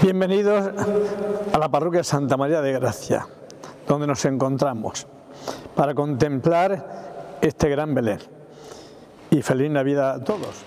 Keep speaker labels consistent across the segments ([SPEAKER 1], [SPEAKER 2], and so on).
[SPEAKER 1] Bienvenidos a la parroquia Santa María de Gracia, donde nos encontramos para contemplar este gran Belén. Y feliz Navidad a todos.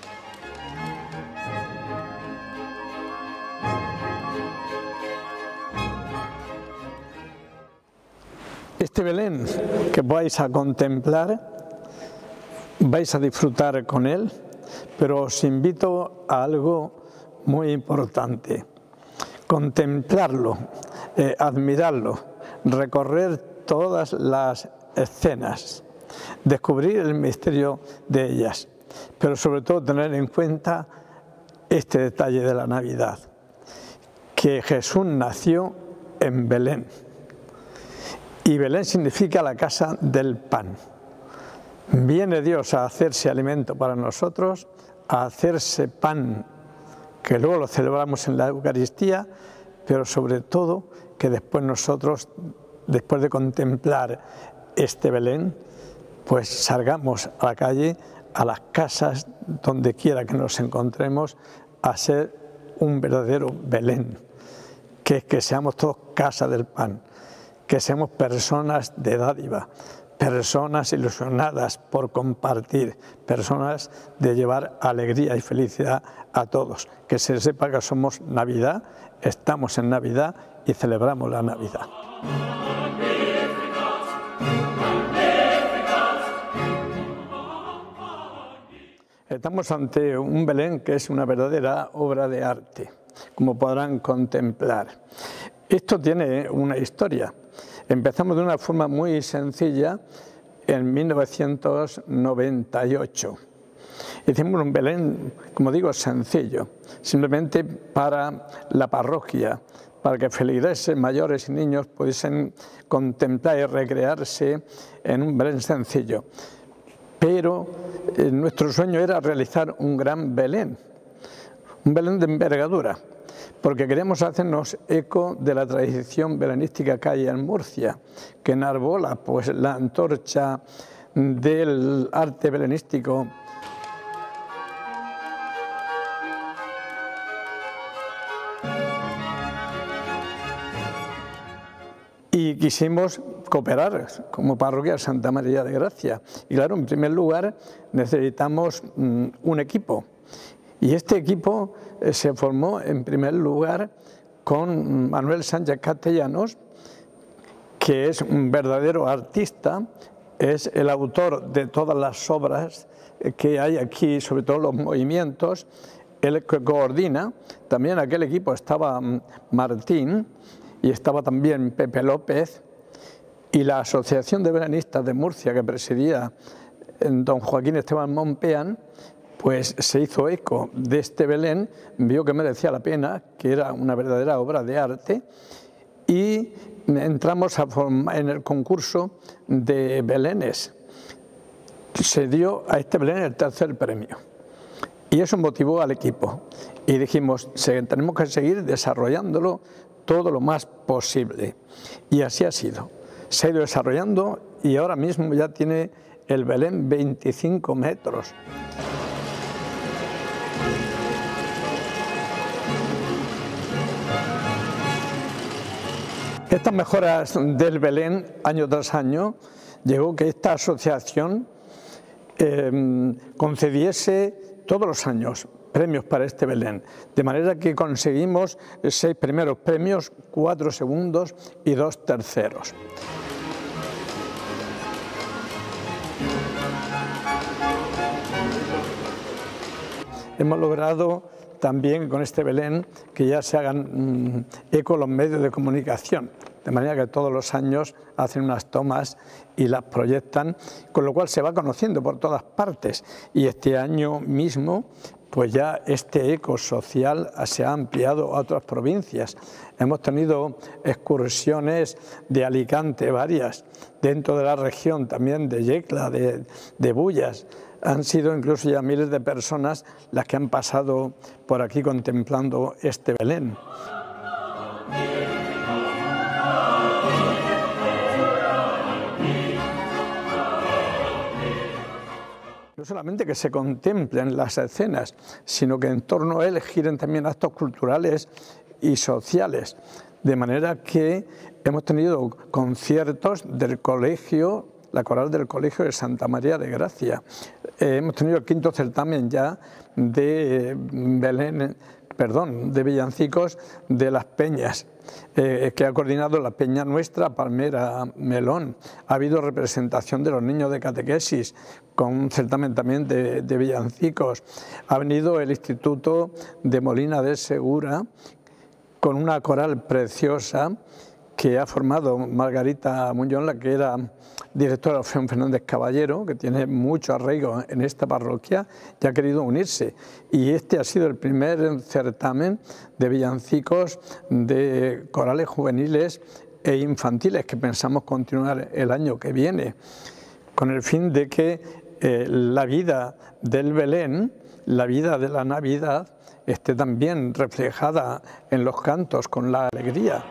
[SPEAKER 1] Este Belén que vais a contemplar, vais a disfrutar con él, pero os invito a algo muy importante: contemplarlo, admirarlo, recorrer todas las escenas, descubrir el misterio de ellas, pero sobre todo tener en cuenta este detalle de la Navidad, que Jesús nació en Belén. Y Belén significa la casa del pan. Viene Dios a hacerse alimento para nosotros, a hacerse pan, que luego lo celebramos en la Eucaristía, pero sobre todo que después nosotros, después de contemplar este Belén, pues salgamos a la calle, a las casas, donde quiera que nos encontremos, a ser un verdadero Belén, que es que seamos todos casa del pan, que seamos personas de dádiva, personas ilusionadas por compartir, personas de llevar alegría y felicidad a todos, que se sepa que somos Navidad, estamos en Navidad y celebramos la Navidad. Estamos ante un Belén que es una verdadera obra de arte, como podrán contemplar. Esto tiene una historia. Empezamos de una forma muy sencilla en 1998. Hicimos un Belén, como digo, sencillo, simplemente para la parroquia, para que feligreses mayores y niños pudiesen contemplar y recrearse en un Belén sencillo. Pero nuestro sueño era realizar un gran Belén, un Belén de envergadura, porque queremos hacernos eco de la tradición belenística que hay en Murcia, que enarbola pues la antorcha del arte belenístico. Y quisimos cooperar como parroquia Santa María de Gracia. Y claro, en primer lugar necesitamos un equipo. Y este equipo se formó en primer lugar con Manuel Sánchez Castellanos, que es un verdadero artista, es el autor de todas las obras que hay aquí, sobre todo los movimientos, él que coordina. También en aquel equipo estaba Martín y estaba también Pepe López, y la Asociación de Belenistas de Murcia, que presidía don Joaquín Esteban Mompeán, pues se hizo eco de este Belén, vio que merecía la pena, que era una verdadera obra de arte, y entramos en el concurso de Belenes. Se dio a este Belén el tercer premio, y eso motivó al equipo, y dijimos, tenemos que seguir desarrollándolo todo lo más posible, y así ha sido. Se ha ido desarrollando y ahora mismo ya tiene el Belén 25 metros. Estas mejoras del Belén, año tras año, llegó que esta asociación concediese todos los años premios para este Belén, de manera que conseguimos 6 primeros premios, 4 segundos y 2 terceros. Hemos logrado también con este Belén que ya se hagan eco los medios de comunicación, de manera que todos los años hacen unas tomas y las proyectan, con lo cual se va conociendo por todas partes. Y este año mismo, pues ya este eco social se ha ampliado a otras provincias. Hemos tenido excursiones de Alicante, varias, dentro de la región también de Yecla, de Bullas. Han sido incluso ya miles de personas las que han pasado por aquí contemplando este Belén. No solamente que se contemplen las escenas, sino que en torno a él giren también actos culturales y sociales. De manera que hemos tenido conciertos del colegio, la coral del Colegio de Santa María de Gracia. Hemos tenido el 5º certamen ya de de villancicos de las peñas, que ha coordinado la Peña Nuestra, Palmera, Melón. Ha habido representación de los niños de catequesis, con un certamen también de villancicos. Ha venido el Instituto de Molina de Segura, con una coral preciosa que ha formado Margarita Muñoz, la que era directora de Orfeón Fernández Caballero, que tiene mucho arraigo en esta parroquia y ha querido unirse. Y este ha sido el primer certamen de villancicos de corales juveniles e infantiles que pensamos continuar el año que viene, con el fin de que la vida del Belén, la vida de la Navidad, esté también reflejada en los cantos con la alegría.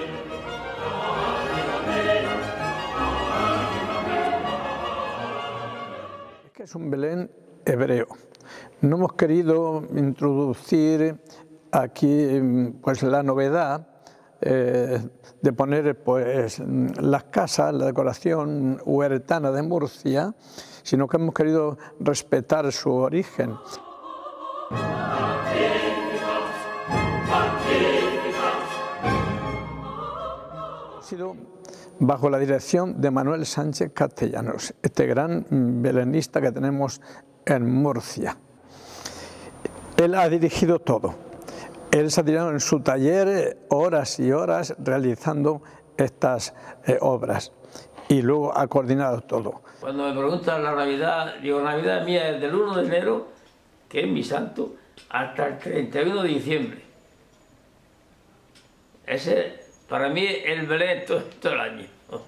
[SPEAKER 1] Es un Belén hebreo. No hemos querido introducir aquí pues la novedad de poner pues las casas, la decoración huertana de Murcia, sino que hemos querido respetar su origen. Ha sido bajo la dirección de Manuel Sánchez Castellanos, este gran belenista que tenemos en Murcia. Él ha dirigido todo. Él se ha tirado en su taller horas y horas realizando estas obras y luego ha coordinado todo.
[SPEAKER 2] Cuando me preguntan la Navidad, digo, Navidad mía es del 1 de enero, que es mi santo, hasta el 31 de diciembre. Ese, para mí, el Belén todo el año.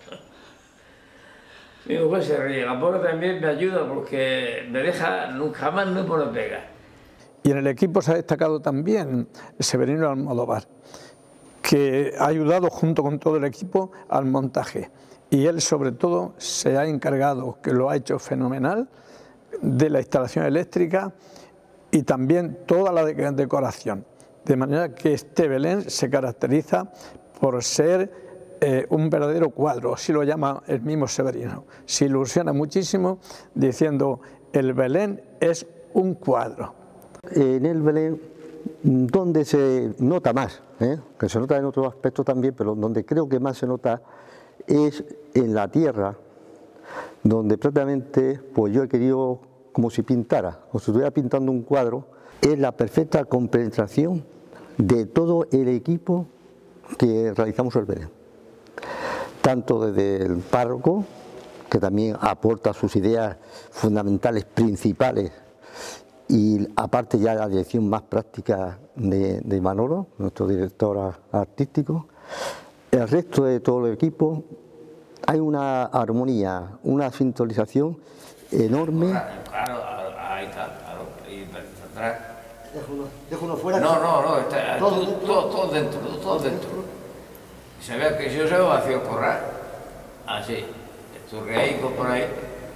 [SPEAKER 2] Mi mujer se ríe, la pobre también me ayuda porque me deja, nunca más me pone pega.
[SPEAKER 1] Y en el equipo se ha destacado también Severino Almodóvar, que ha ayudado junto con todo el equipo al montaje. Y él sobre todo se ha encargado, que lo ha hecho fenomenal, de la instalación eléctrica y también toda la decoración. De manera que este Belén se caracteriza por ser un verdadero cuadro, así lo llama el mismo Severino. Se ilusiona muchísimo diciendo, el Belén es un cuadro.
[SPEAKER 3] En el Belén, donde se nota más, que se nota en otros aspectos también, pero donde creo que más se nota es en la tierra, donde prácticamente pues yo he querido como si pintara, como si estuviera pintando un cuadro, es la perfecta compenetración de todo el equipo que realizamos el Belén. Tanto desde el párroco, que también aporta sus ideas fundamentales, principales, y aparte ya la dirección más práctica de Manolo, nuestro director artístico, el resto de todo el equipo, hay una armonía, una sintonización enorme.
[SPEAKER 2] Claro, ahí está, claro, ahí atrás.
[SPEAKER 3] ¿Dejo uno fuera?
[SPEAKER 2] No, está todo dentro, todo dentro. Se ve que yo se ve vacío corral, así, esturreaico por ahí.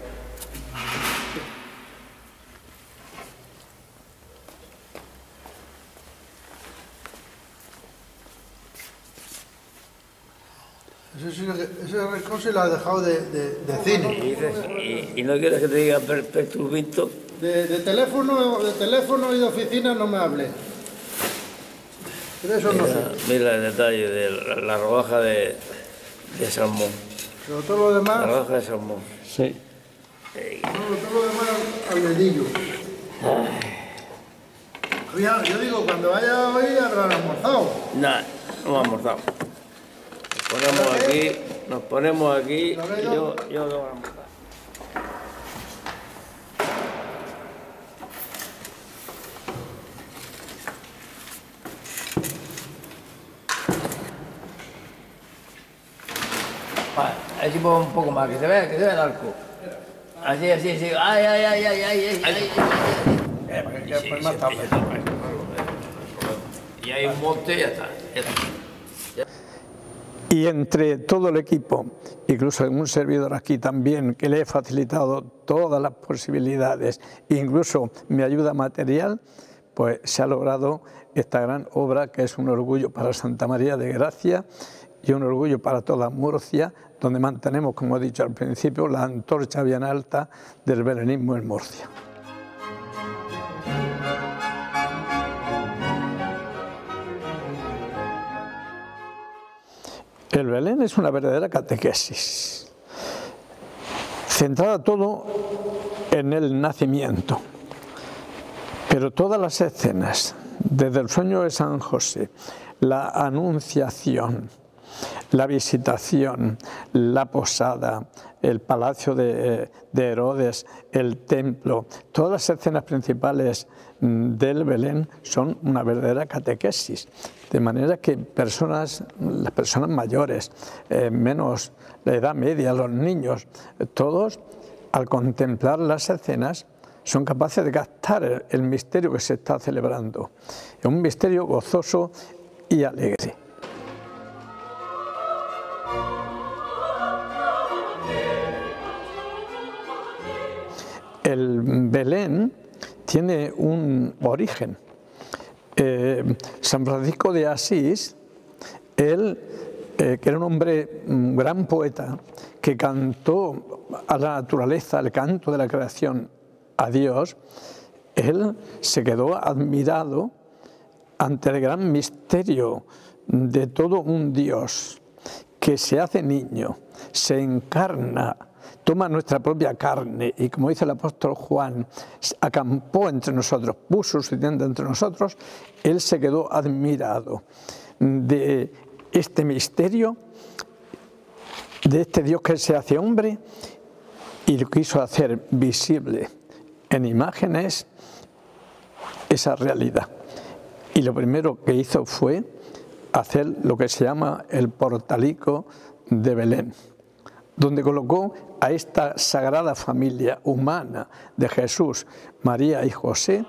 [SPEAKER 4] Ese rincón se lo ha dejado de cine.
[SPEAKER 2] ¿Y no quieres que te diga perturbito?
[SPEAKER 4] De teléfono y de oficina no me hable. De eso no sé.
[SPEAKER 2] Mira el detalle de la rodaja de salmón.
[SPEAKER 4] Pero todo lo demás...
[SPEAKER 2] La rodaja de salmón. Sí.
[SPEAKER 4] Todo lo demás al dedillo. Yo digo, cuando vaya hoy habrán almorzado.
[SPEAKER 2] Nah, no hemos almorzado. Nos ponemos aquí, yo tengo que almorzar. Vale, así pongo un poco más, que se vea el arco. Así. Ay. Y hay un monte y ya está.
[SPEAKER 1] Y entre todo el equipo, incluso un servidor aquí también, que le he facilitado todas las posibilidades, incluso mi ayuda material, pues se ha logrado esta gran obra que es un orgullo para Santa María de Gracia y un orgullo para toda Murcia, donde mantenemos, como he dicho al principio, la antorcha bien alta del belenismo en Murcia. El Belén es una verdadera catequesis, centrada todo en el nacimiento, pero todas las escenas, desde el sueño de San José, la anunciación, la visitación, la posada, el palacio de Herodes, el templo, todas las escenas principales del Belén son una verdadera catequesis, de manera que las personas mayores, menos la edad media, los niños, todos al contemplar las escenas son capaces de captar el misterio que se está celebrando. Es un misterio gozoso y alegre. El Belén tiene un origen. San Francisco de Asís, él, que era un hombre, un gran poeta, que cantó a la naturaleza, el canto de la creación a Dios, él se quedó admirado ante el gran misterio de todo un Dios que se hace niño, se encarna, toma nuestra propia carne y, como dice el apóstol Juan, acampó entre nosotros, puso su tienda entre nosotros. Él se quedó admirado de este misterio, de este Dios que se hace hombre, y lo quiso hacer visible en imágenes esa realidad. Y lo primero que hizo fue hacer lo que se llama el portalico de Belén, donde colocó a esta sagrada familia humana de Jesús, María y José.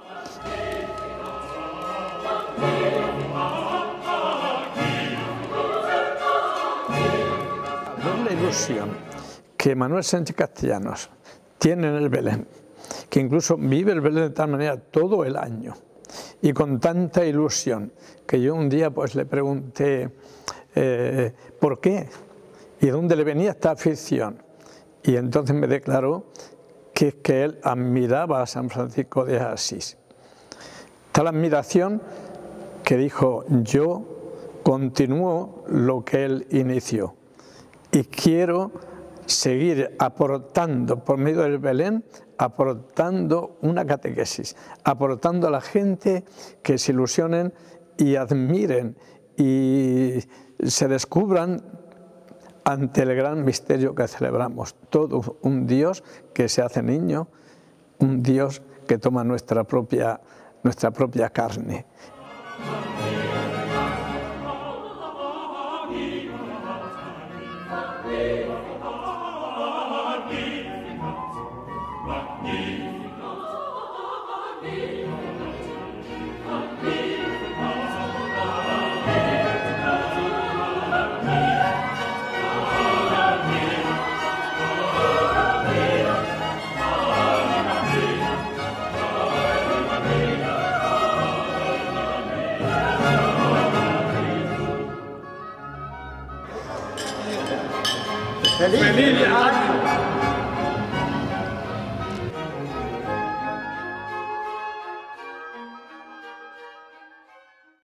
[SPEAKER 1] La ilusión que Manuel Sánchez Castellanos tiene en el Belén, que incluso vive el Belén de tal manera todo el año y con tanta ilusión, que yo un día pues le pregunté ¿por qué? ¿Y de dónde le venía esta afición? Y entonces me declaró que es que él admiraba a San Francisco de Asís. Tal admiración que dijo: yo continúo lo que él inició y quiero seguir aportando por medio del Belén, aportando una catequesis, aportando a la gente que se ilusionen y admiren y se descubran ante el gran misterio que celebramos. Todo un Dios que se hace niño, un Dios que toma nuestra propia carne.
[SPEAKER 4] ¡Feliz año!